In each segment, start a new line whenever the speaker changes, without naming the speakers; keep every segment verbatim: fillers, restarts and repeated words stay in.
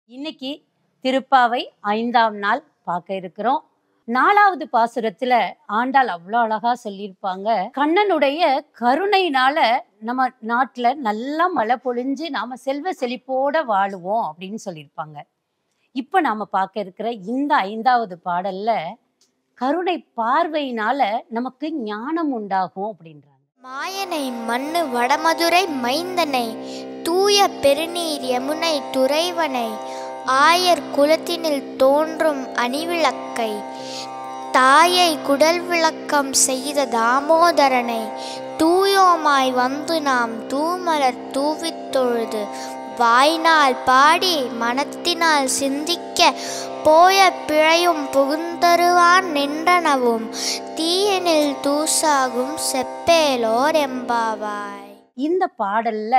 இன்னைக்கு திருப்பாவை ஐந்தாம் நாள் பார்க்க இருக்கிறோம். நாலாவது பாசுரத்துல ஆண்டாள் அவ்வளோ அழகா சொல்லியிருப்பாங்க. கண்ணனுடைய கருணையினால நம்ம நாட்டுல நல்லா மழை பொழிஞ்சு நாம செல்வ செழிப்போட வாழுவோம் அப்படின்னு சொல்லியிருப்பாங்க. இப்ப நாம பார்க்க இருக்கிற இந்த ஐந்தாவது பாடல்ல கருணை பார்வையினால நமக்கு ஞானம் உண்டாகும் அப்படின்றாங்க.
மாயனை மண்ணு வடமதுரை மைந்தனை தூய பெருநீர் யமுனை துறைவனை ஆயர் குலத்தினில் தோன்றும் அணிவிளக்கை தாயை குடல் விளக்கம் செய்த தாமோதரனை தூயோமாய் வந்து நாம் தூமலர் தூவித் தொழுது வாய்நாள் பாடி மனத்தினால் சிந்திக்க போய பிழையும் புகுந்தருவான் நின்றனவும் தீயனில் தூசாகும் செப்பேலோர் எம்பாவாய்.
இந்த பாடல்ல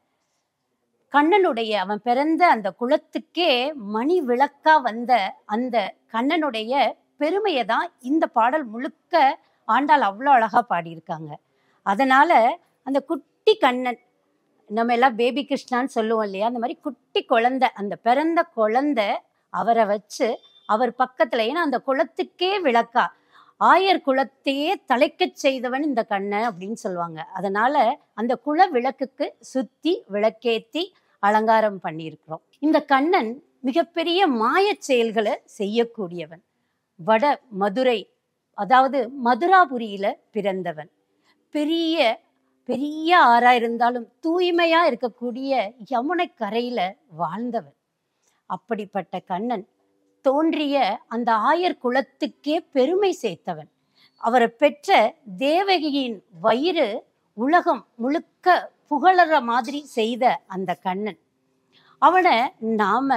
கண்ணனுடைய அவன் பிறந்த அந்த குலத்துக்கே மணி விளக்கா வந்த அந்த கண்ணனுடைய பெருமையை தான் இந்த பாடல் முழுக்க ஆண்டாள் அவ்வளோ அழகா பாடியிருக்காங்க. அதனால அந்த குட்டி கண்ணன், நம்ம எல்லாம் பேபி கிருஷ்ணான்னு சொல்லுவோம் இல்லையா, அந்த மாதிரி குட்டி குழந்தை, அந்த பிறந்த குழந்தை அவரை வச்சு அவர் பக்கத்துல, ஏன்னா அந்த குலத்துக்கே விளக்கா, ஆயர் குலத்தையே தலைக்கச் செய்தவன் இந்த கண்ணன் அப்படின்னு சொல்லுவாங்க. அதனால அந்த குல விளக்குக்கு சுத்தி விளக்கேத்தி அலங்காரம் பண்ணியிருக்கிறோம். இந்த கண்ணன் மிகப்பெரிய மாயச் செயல்களை செய்யக்கூடியவன். வட மதுரை, அதாவது மதுராபுரியில பிறந்தவன். பெரிய பெரிய ஆறா இருந்தாலும் தூய்மையா இருக்கக்கூடிய யமுனை கரையில வாழ்ந்தவன். அப்படிப்பட்ட கண்ணன் தோன்றிய அந்த ஆயர் குலத்துக்கே பெருமை சேர்த்தவன். அவரை பெற்ற தேவகியின் வயிறு உலகம் முழுக்க புகழற மாதிரி செய்த அந்த கண்ணன், அவனை நாம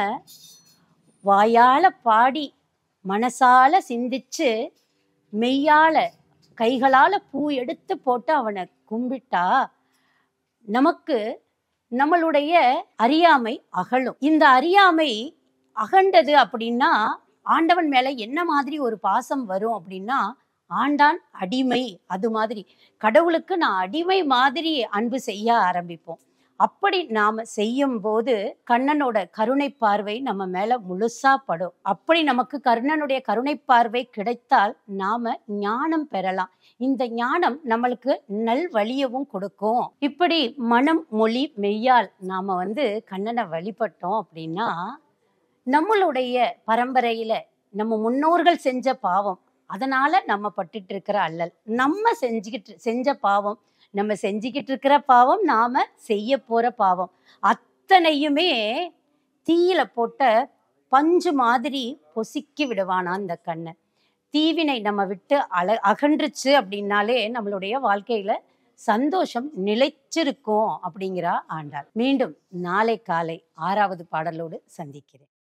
வாயால பாடி மனசால சிந்திச்சு மெய்யால கைகளால பூ எடுத்து போட்டு அவனை கும்பிட்டா நமக்கு நம்மளுடைய அறியாமை அகலும். இந்த அறியாமை அகண்டது அப்படின்னா ஆண்டவன் மேல என்ன மாதிரி ஒரு பாசம் வரும் அப்படின்னா, ஆண்டான் அடிமை, அது மாதிரி கடவுளுக்கு நான் அடிமை மாதிரி அன்பு செய்ய ஆரம்பிப்போம். அப்படி நாம செய்யும் போது கண்ணனோட கருணை பார்வை நம்ம மேல முழுசா படும். அப்படி நமக்கு கண்ணனுடைய கருணை பார்வை கிடைத்தால் நாம ஞானம் பெறலாம். இந்த ஞானம் நம்மளுக்கு நல் வழியவும் கொடுக்கும். இப்படி மனம் மொழி மெய்யால் நாம வந்து கண்ணனை வழிபட்டோம் அப்படின்னா நம்மளுடைய பரம்பரையில நம்ம முன்னோர்கள் செஞ்ச பாவம், அதனால நம்ம பட்டுட்டு இருக்கிற அல்லல், நம்ம செஞ்சுக்கிட்டு செஞ்ச பாவம், நம்ம செஞ்சுக்கிட்டு இருக்கிற பாவம், நாம செய்ய போற பாவம் அத்தனையுமே தீயில போட்ட பஞ்சு மாதிரி பொசுக்கி விடுவானா அந்த கண்ணன். தீவினை நம்ம விட்டு அல அகன்றுச்சு அப்படின்னாலே நம்மளுடைய வாழ்க்கையில சந்தோஷம் நிலைச்சிருக்கும் அப்படிங்கிறா ஆண்டாள். மீண்டும் நாளை காலை ஆறாவது பாடலோடு சந்திக்கிறேன்.